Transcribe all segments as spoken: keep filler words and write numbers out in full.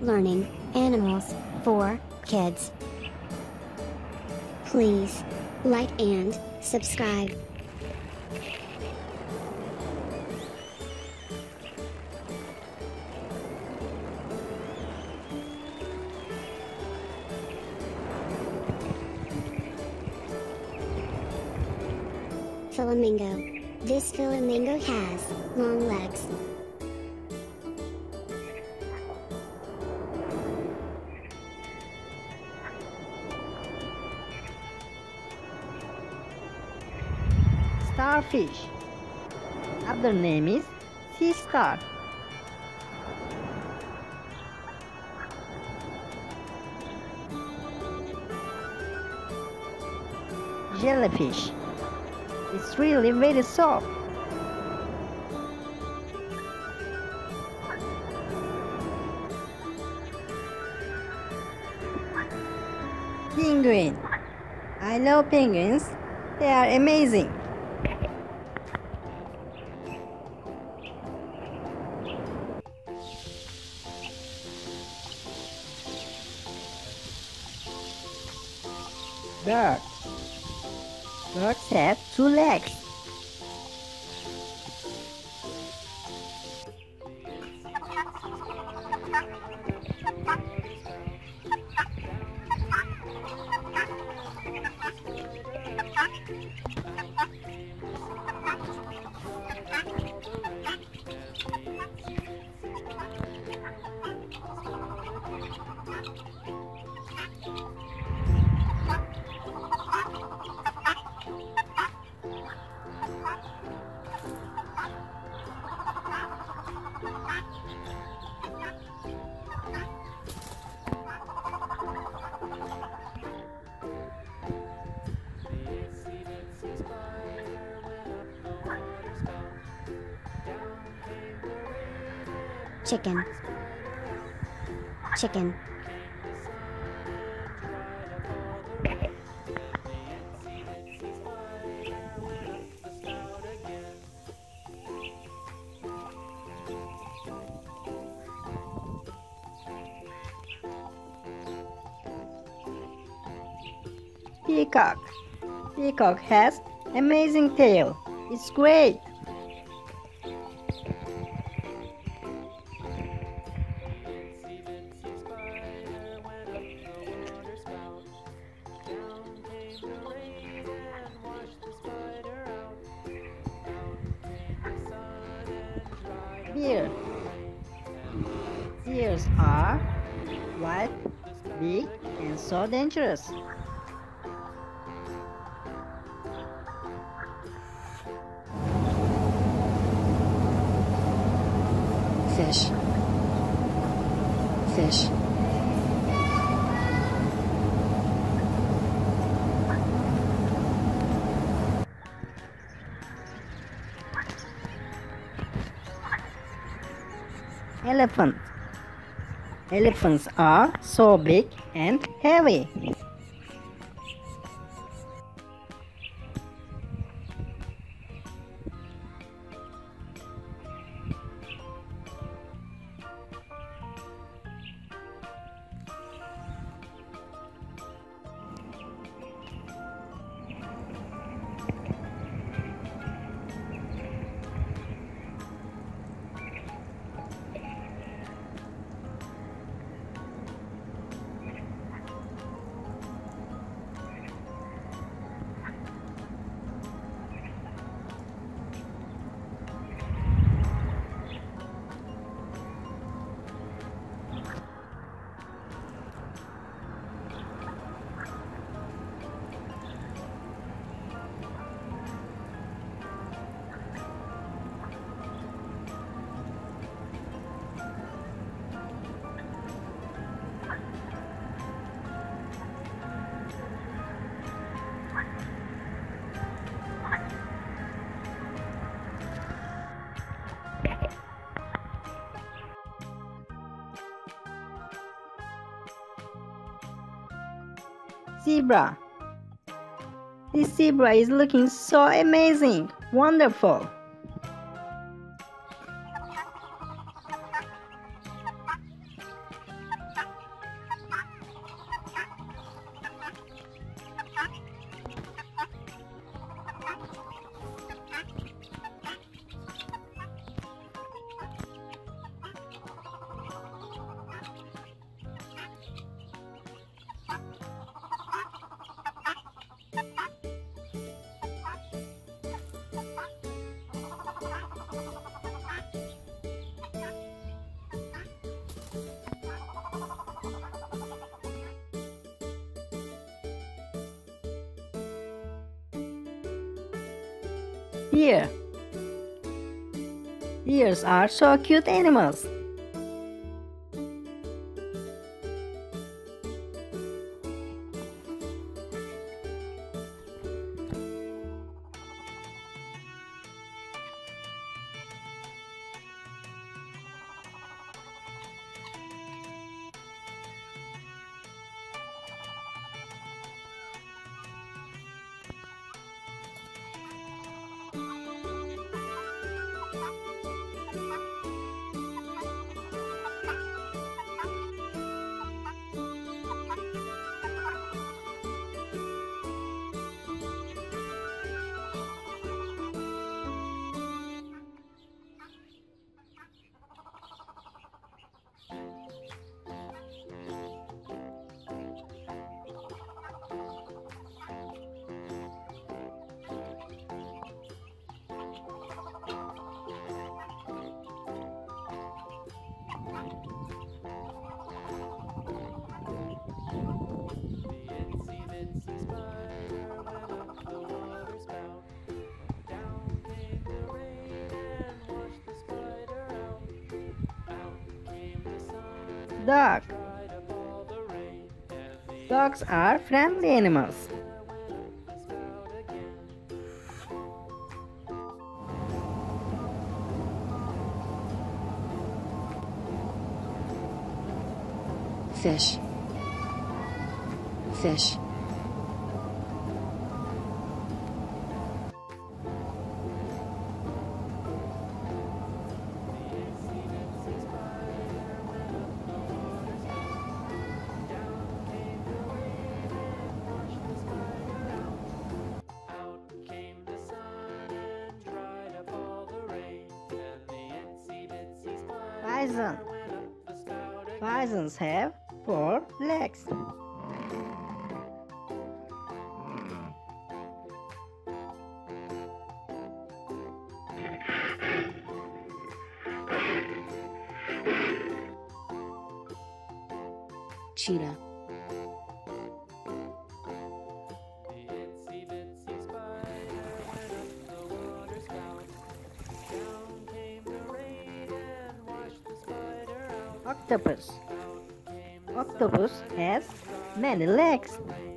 learning animals for kids. Please like and subscribe. Flamingo. This flamingo has long legs. Starfish. Other name is sea star. Jellyfish. It's really very soft. Penguin. I love penguins. They are amazing. Bird. Birds have two legs. Chicken. Chicken. Peacock. Peacock has amazing tail. It's great. Bear. Bears are wild, big, and so dangerous. Fish. Fish. Elephant. Elephants are so big and heavy. Zebra. This zebra is looking so amazing, wonderful. deer. Deers are so cute animals. Dog. Dogs are friendly animals. Fish. Fish. Bison. Bisons have four legs. Cheetah. Octopus. Octopus has many legs.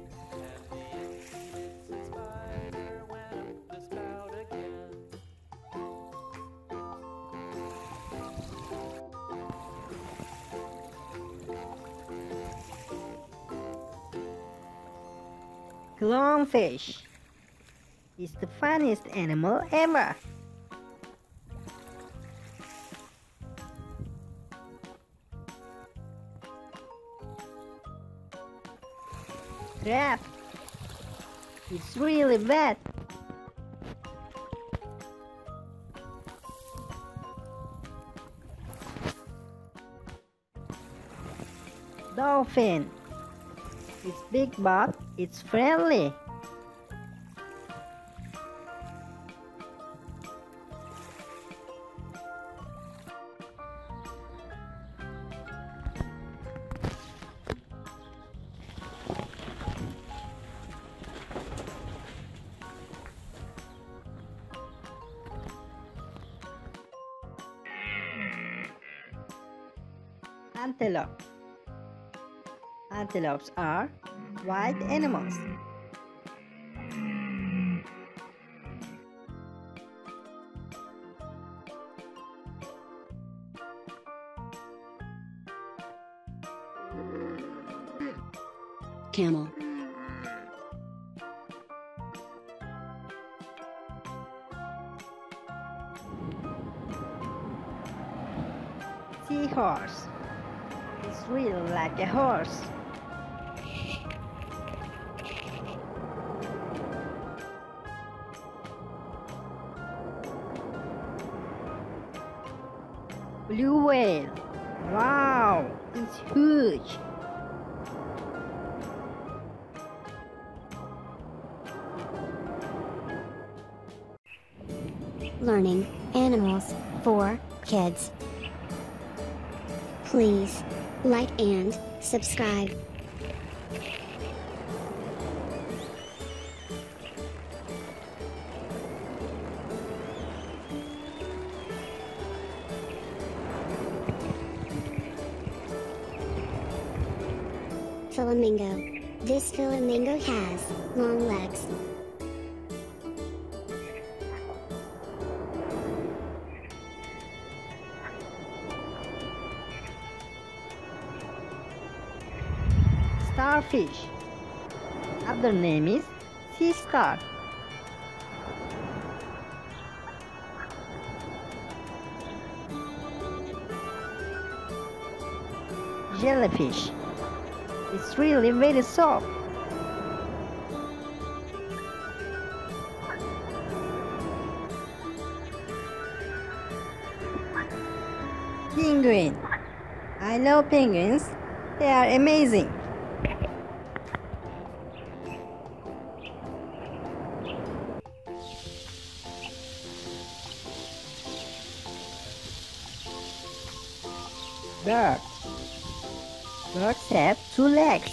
Clownfish is the funniest animal ever. Crab. It's really bad. Dolphin. It's big but it's friendly. Antelope. Antelopes are wild animals. Camel. Seahorse. It's really like a horse. Blue whale. Wow, it's huge. Learning animals for kids. Please like and subscribe. Flamingo. This flamingo has long legs. Starfish. Other name is sea star. Jellyfish. It's really very soft. Penguin. I love penguins. They are amazing. Bird. Birds have two legs.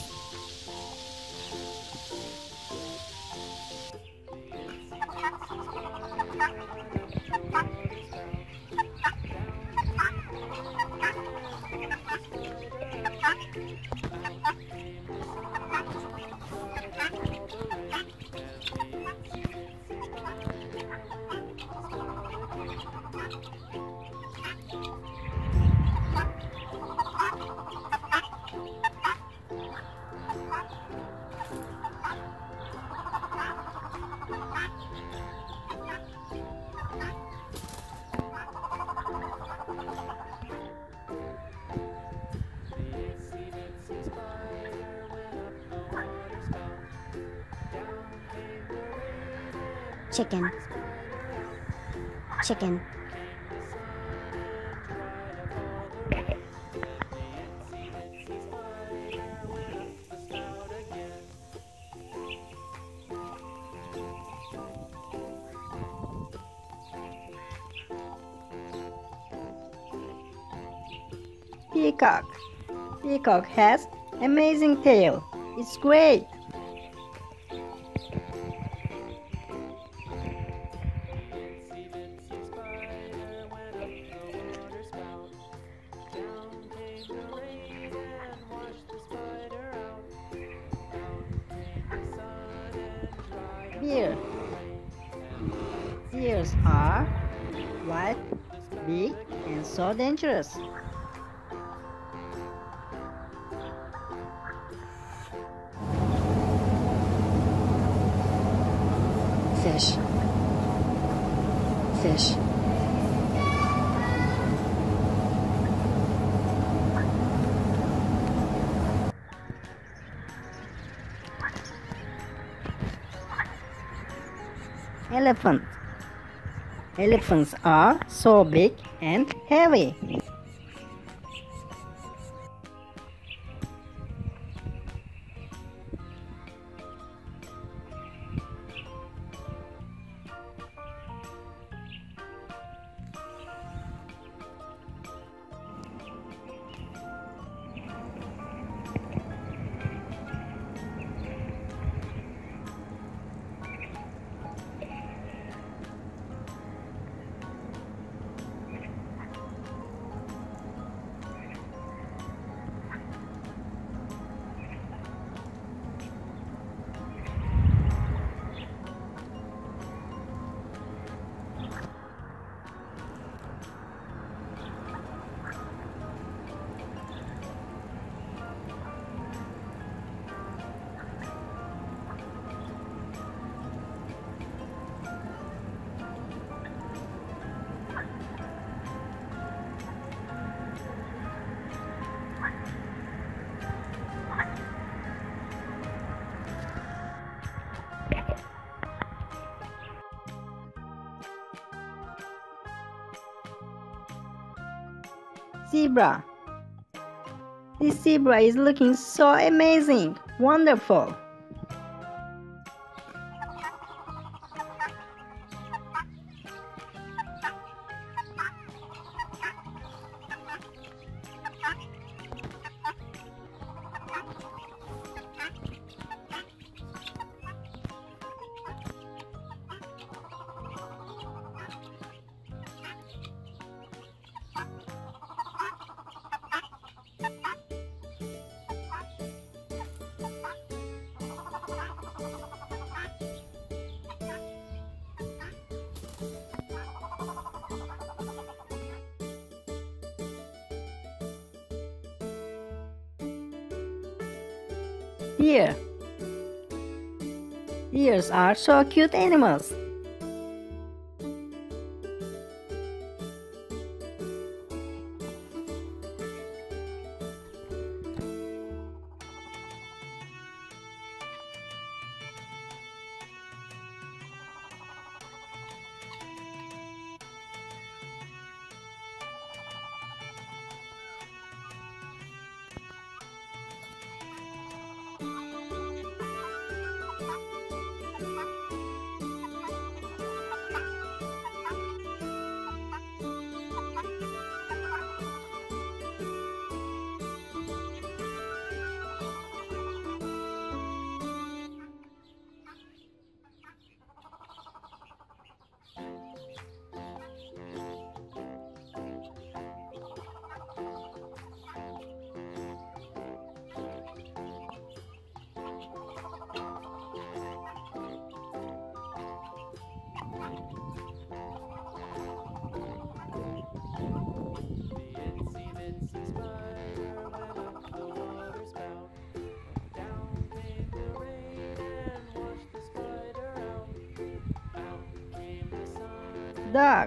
Chicken. Chicken. Peacock. Peacock has amazing tail. It's great. Bear. Bears are white, big, and so dangerous. Fish. Fish. Elephant. Elephants are so big and heavy. Zebra. This zebra is looking so amazing, wonderful. Deer. Deers are so cute animals. Dog.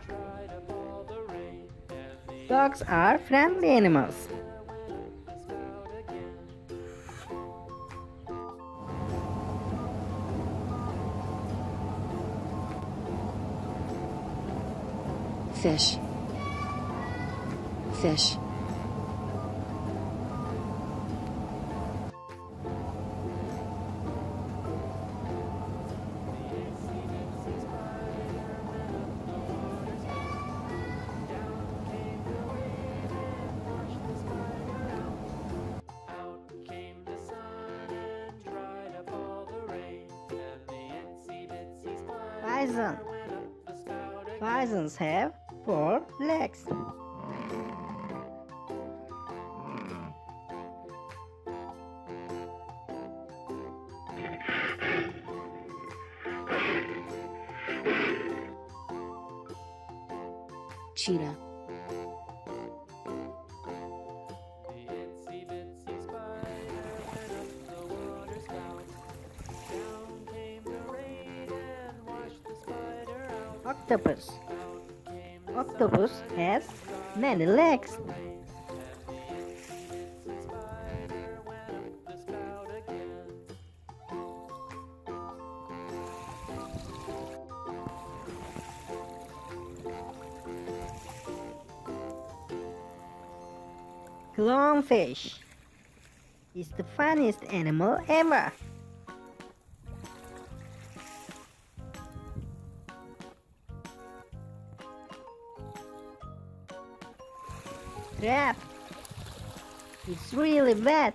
Dogs are friendly animals. Fish. Fish. Bison. Bisons have four legs. Cheetah. Octopus. Octopus has many legs. Clownfish is the funniest animal ever. Crab. It's really bad.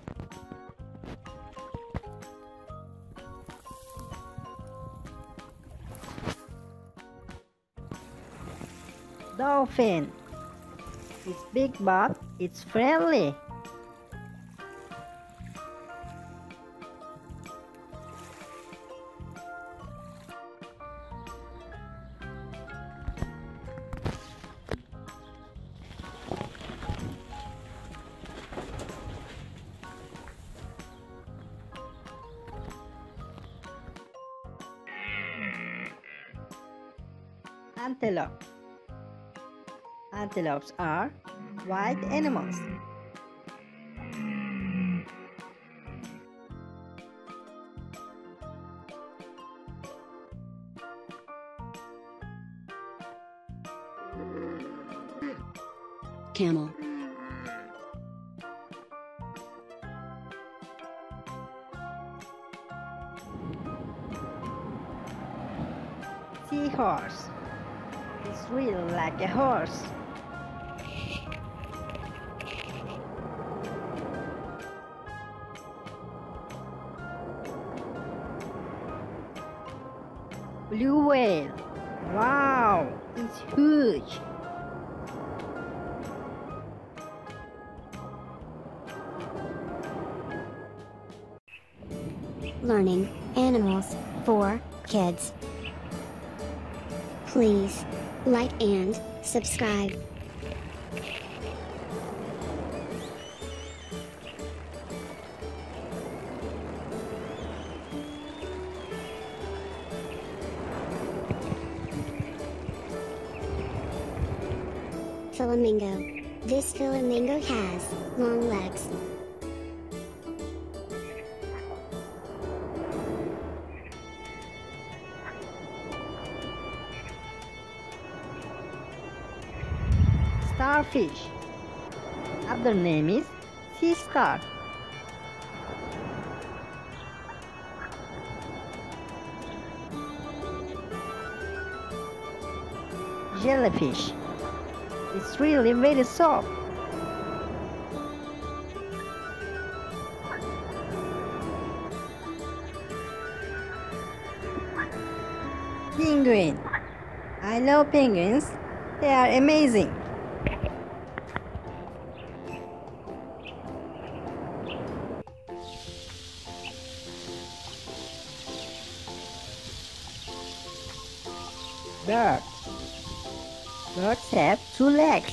Dolphin. It's big but it's friendly. Antelope. Antelopes are wild animals. Camel. Seahorse. It's really like a horse. Blue whale. Wow, it's huge. Learning animals for kids. Please like and subscribe. flamingo. This flamingo has long legs. Starfish. Other name is sea star. Jellyfish. It's really very soft. Penguin. I love penguins. They are amazing. Bird. Birds have two legs.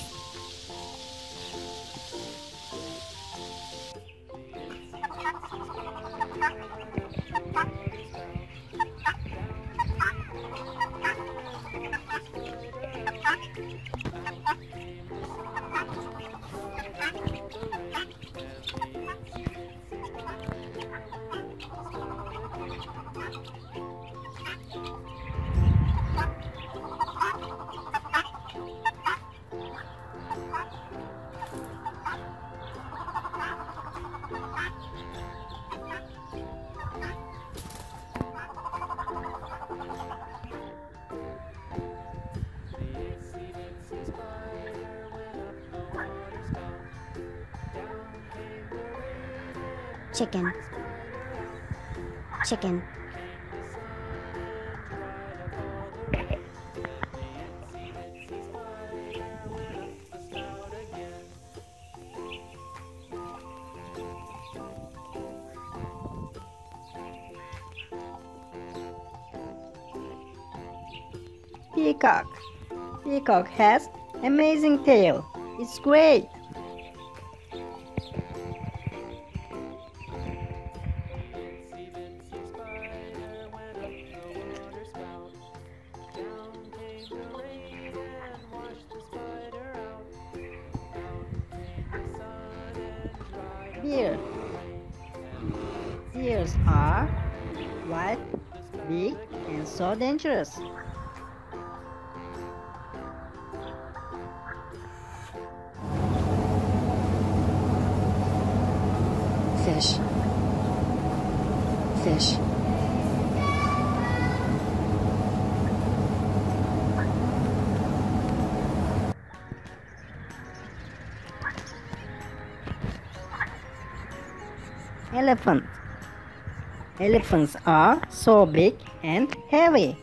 Chicken. Chicken. Peacock. Peacock has amazing tail. It's great. Deer. Deers are wild, big, and so dangerous. Fish. Fish. Elephant. Elephants are so big and heavy.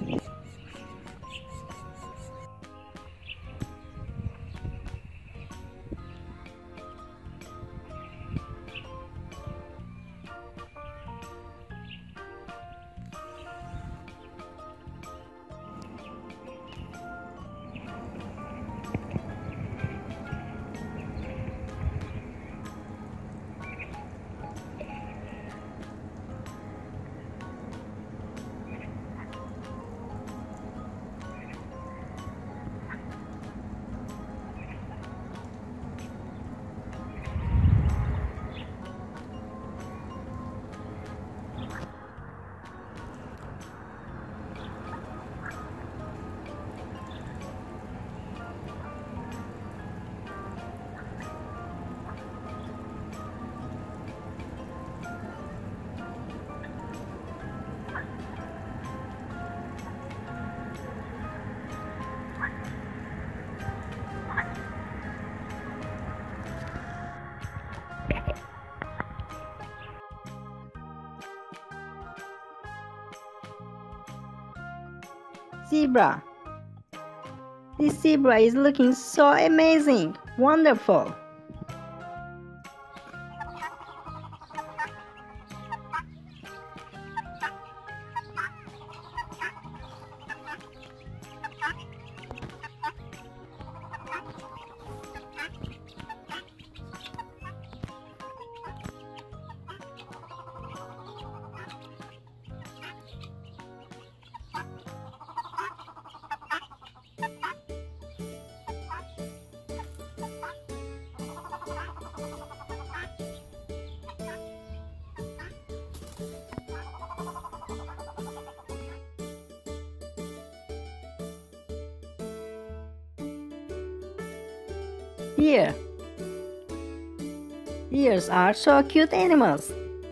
Zebra. This zebra is looking so amazing. Wonderful. Deer. Deers are so cute animals.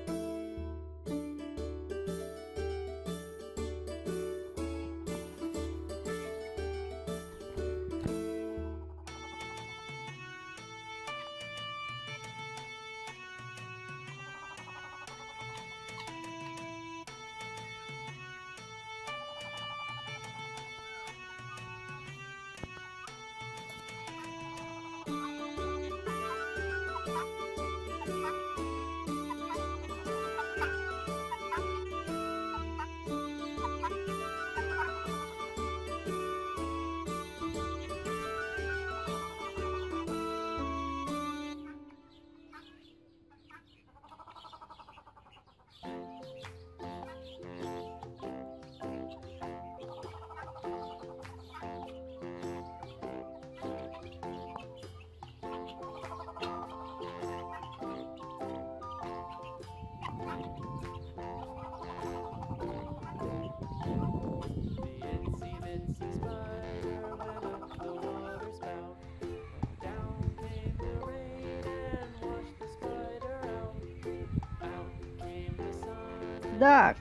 Dog.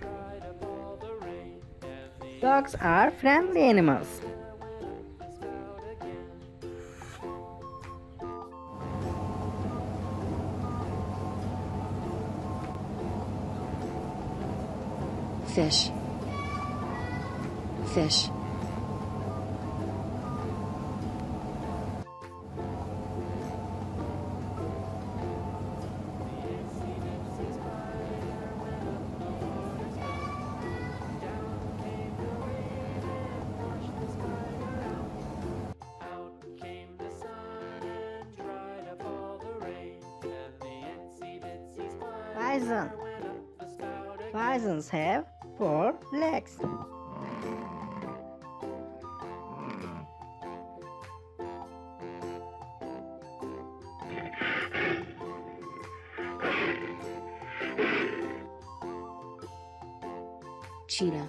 Dogs are friendly animals. Fish. Fish. Bison. Bisons have four legs. Cheetah.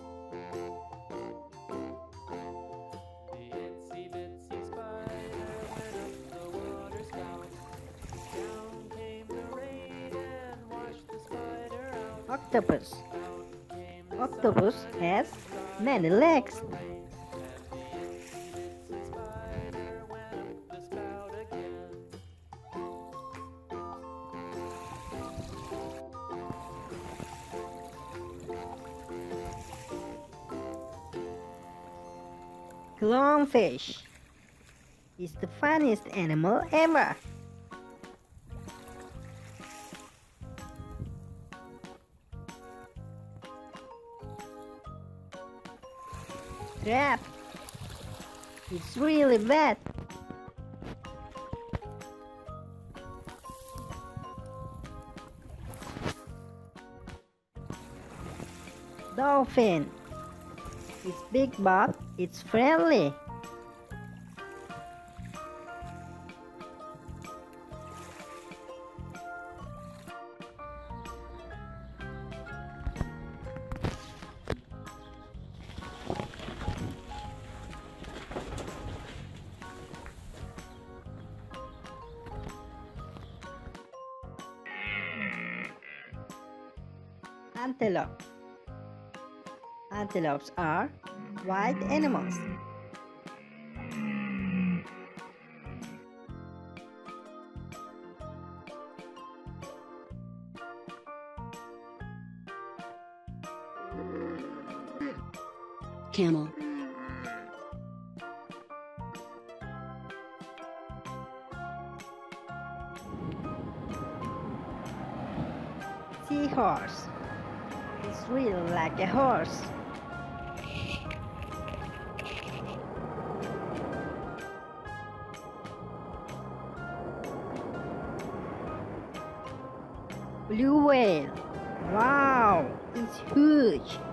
Octopus. Octopus has many legs. Clownfish is the funniest animal ever. Crab. It's really bad. Dolphin. It's big but it's friendly. Antelope. Antelopes are wild animals. Camel. Seahorse. It's really like a horse. Blue whale. Wow, it's huge.